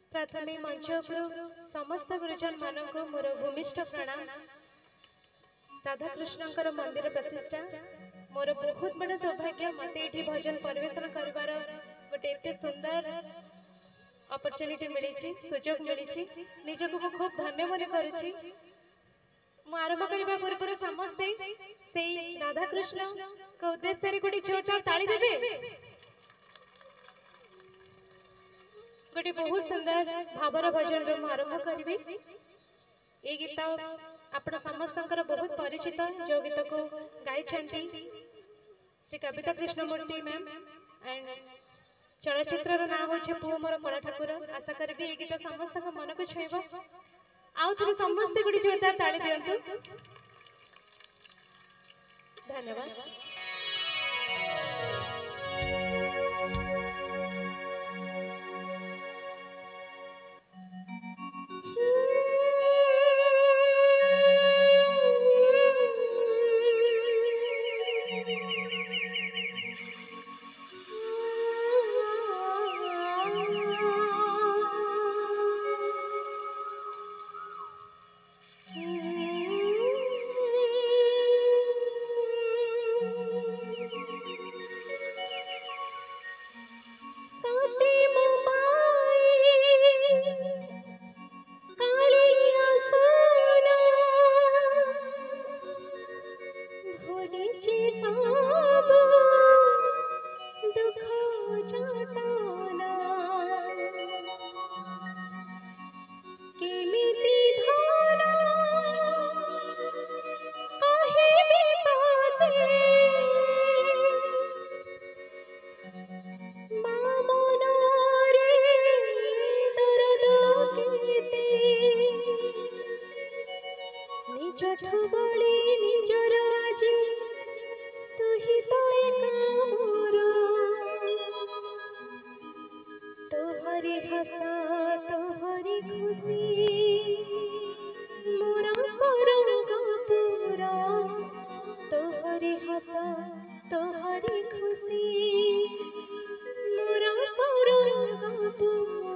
प्रथमे मंच समस्त गुरुजन मानक मोर भूमिष्ठ प्रणाम। राधा कृष्णकर मंदिर प्रतिष्ठा मोर बहुत बड़ा सौभाग्य। मत ये भजन परिवेशन कर गोटे एत सुंदर अपॉर्चुनिटी मिली, सुजोग मिली, निजक मु खूब धन्य मन करुच्ची। आरंभ करने पूर्व समस्ते से राधा कृष्ण को उद्देश्य गोटे जोरदार ताली देवे। गोटे बहुत सुंदर भावर भजन आरंभ करी। ये गीत आपण समस्त बहुत परिचित, जो गीत को गाई श्री कविता कृष्णमूर्ति मैम एंड चलचित्र ना हूँ पु मोर कला ठाकुर। आशा करी ये गीत समस्त मन को छुईब। आउ थे समस्ते गोटे जोरदार ताली दिंतु। धन्यवाद। तोहरी खुशी मोरा सरंग पूरा।